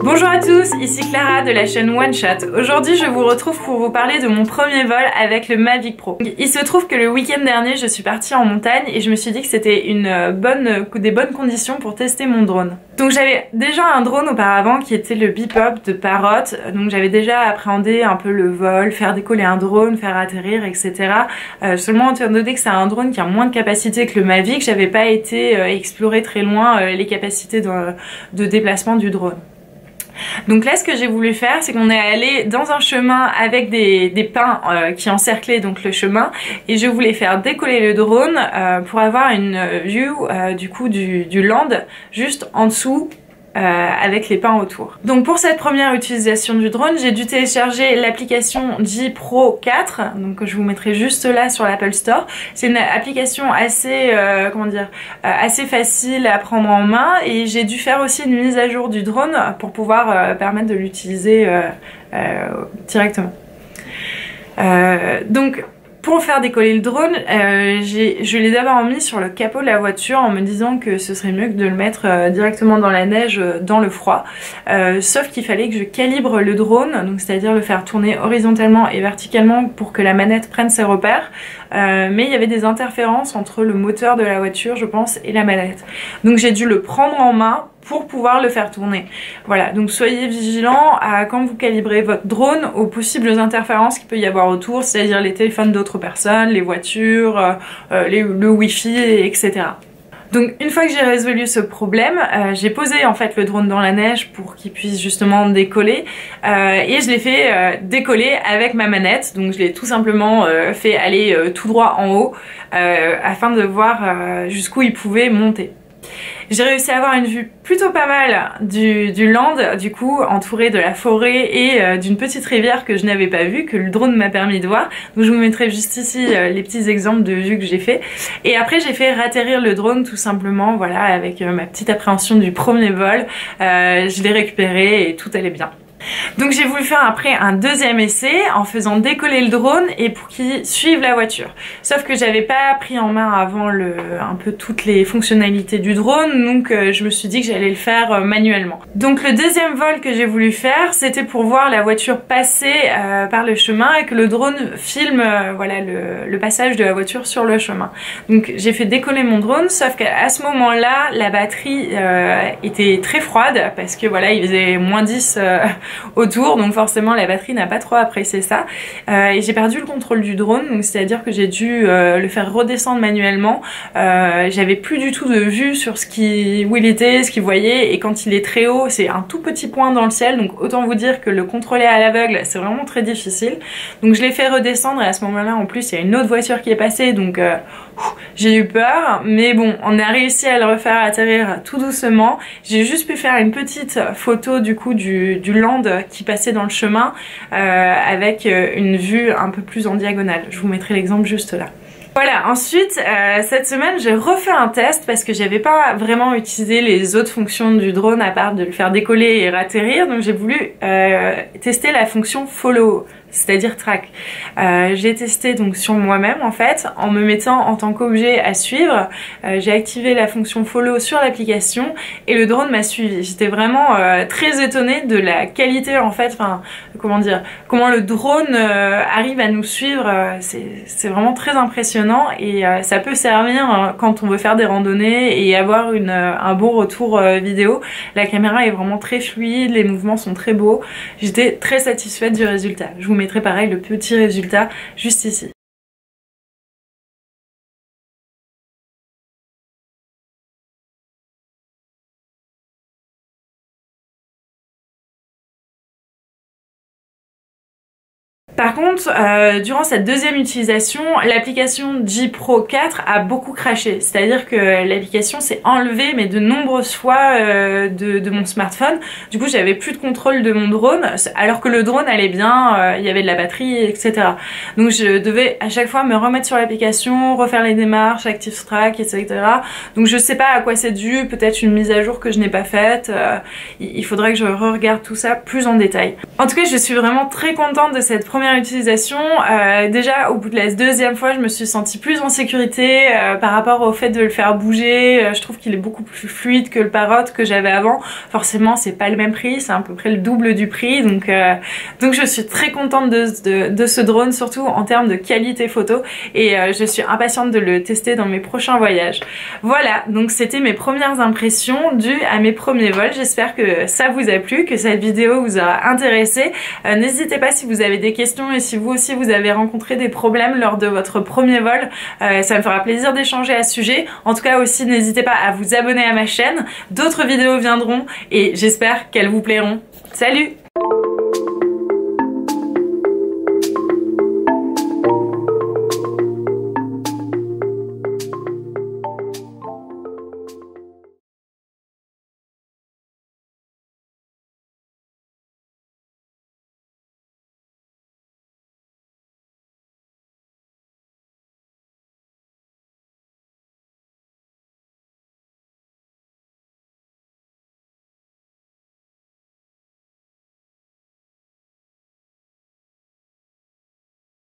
Bonjour à tous, ici Clara de la chaîne One Shot. Aujourd'hui je vous retrouve pour vous parler de mon premier vol avec le Mavic Pro. Il se trouve que le week-end dernier je suis partie en montagne et je me suis dit que c'était des bonnes conditions pour tester mon drone. Donc j'avais déjà un drone auparavant qui était le Bipop de Parrot, donc j'avais déjà appréhendé un peu le vol, faire décoller un drone, faire atterrir, etc. Seulement étant donné que c'est un drone qui a moins de capacité que le Mavic, j'avais pas été explorer très loin les capacités de déplacement du drone. Donc là ce que j'ai voulu faire c'est qu'on est allé dans un chemin avec des pins qui encerclaient donc le chemin et je voulais faire décoller le drone pour avoir une view du coup du land juste en dessous avec les pins autour. Donc pour cette première utilisation du drone, j'ai dû télécharger l'application G-Pro 4, donc je vous mettrai juste là sur l'Apple Store. C'est une application assez, assez facile à prendre en main et j'ai dû faire aussi une mise à jour du drone pour pouvoir permettre de l'utiliser directement. Donc pour faire décoller le drone, je l'ai d'abord mis sur le capot de la voiture en me disant que ce serait mieux que de le mettre directement dans la neige, dans le froid. Sauf qu'il fallait que je calibre le drone, donc c'est-à-dire le faire tourner horizontalement et verticalement pour que la manette prenne ses repères. Mais il y avait des interférences entre le moteur de la voiture, je pense, et la manette. Donc j'ai dû le prendre en main pour pouvoir le faire tourner. Voilà, donc soyez vigilants à quand vous calibrez votre drone aux possibles interférences qu'il peut y avoir autour, c'est-à-dire les téléphones d'autres personnes, les voitures, le wifi, etc. Donc une fois que j'ai résolu ce problème, j'ai posé en fait le drone dans la neige pour qu'il puisse justement décoller et je l'ai fait décoller avec ma manette. Donc je l'ai tout simplement fait aller tout droit en haut afin de voir jusqu'où il pouvait monter. J'ai réussi à avoir une vue plutôt pas mal du land, du coup entouré de la forêt et d'une petite rivière que je n'avais pas vue, que le drone m'a permis de voir. Donc je vous mettrai juste ici les petits exemples de vues que j'ai fait. Et après j'ai fait ratterrir le drone tout simplement, voilà, avec ma petite appréhension du premier vol. Je l'ai récupéré et tout allait bien. Donc j'ai voulu faire après un deuxième essai en faisant décoller le drone et pour qu'il suive la voiture. Sauf que j'avais pas pris en main avant un peu toutes les fonctionnalités du drone, donc je me suis dit que j'allais le faire manuellement. Donc le deuxième vol que j'ai voulu faire, c'était pour voir la voiture passer par le chemin et que le drone filme voilà, le passage de la voiture sur le chemin. Donc j'ai fait décoller mon drone, sauf qu'à ce moment-là, la batterie était très froide parce que voilà, il faisait moins 10 autour, donc forcément la batterie n'a pas trop apprécié ça et j'ai perdu le contrôle du drone, donc c'est à dire que j'ai dû le faire redescendre manuellement. J'avais plus du tout de vue sur où il était, ce qu'il voyait, et quand il est très haut c'est un tout petit point dans le ciel, donc autant vous dire que le contrôler à l'aveugle c'est vraiment très difficile. Donc je l'ai fait redescendre et à ce moment là en plus il y a une autre voiture qui est passée, donc j'ai eu peur, mais bon on a réussi à le refaire atterrir tout doucement. J'ai juste pu faire une petite photo du coup du land qui passait dans le chemin avec une vue un peu plus en diagonale. Je vous mettrai l'exemple juste là. Voilà, ensuite cette semaine j'ai refait un test parce que j'avais pas vraiment utilisé les autres fonctions du drone à part de le faire décoller et atterrir, donc j'ai voulu tester la fonction follow, c'est-à-dire track. J'ai testé donc sur moi-même en fait en me mettant en tant qu'objet à suivre. J'ai activé la fonction follow sur l'application et le drone m'a suivi. J'étais vraiment très étonnée de la qualité en fait, enfin comment dire, comment le drone arrive à nous suivre. C'est vraiment très impressionnant et ça peut servir quand on veut faire des randonnées et avoir un bon retour vidéo. La caméra est vraiment très fluide, les mouvements sont très beaux. J'étais très satisfaite du résultat. Je vous mettrai pareil le petit résultat juste ici. Par contre, durant cette deuxième utilisation, l'application G-Pro 4 a beaucoup craché. C'est-à-dire que l'application s'est enlevée mais de nombreuses fois de mon smartphone. Du coup, j'avais plus de contrôle de mon drone, alors que le drone allait bien, il y avait de la batterie, etc. Donc je devais à chaque fois me remettre sur l'application, refaire les démarches, ActiveTrack, etc. Donc je sais pas à quoi c'est dû, peut-être une mise à jour que je n'ai pas faite. Il faudrait que je re-regarde tout ça plus en détail. En tout cas, je suis vraiment très contente de cette première première utilisation, déjà au bout de la deuxième fois je me suis sentie plus en sécurité par rapport au fait de le faire bouger. Je trouve qu'il est beaucoup plus fluide que le Parrot que j'avais avant. Forcément c'est pas le même prix, c'est à peu près le double du prix, donc je suis très contente de ce drone, surtout en termes de qualité photo, et je suis impatiente de le tester dans mes prochains voyages. Voilà, donc c'était mes premières impressions dues à mes premiers vols. J'espère que ça vous a plu, que cette vidéo vous aura intéressé. N'hésitez pas si vous avez des questions et si vous aussi vous avez rencontré des problèmes lors de votre premier vol, ça me fera plaisir d'échanger à ce sujet. En tout cas aussi n'hésitez pas à vous abonner à ma chaîne, d'autres vidéos viendront et j'espère qu'elles vous plairont. Salut!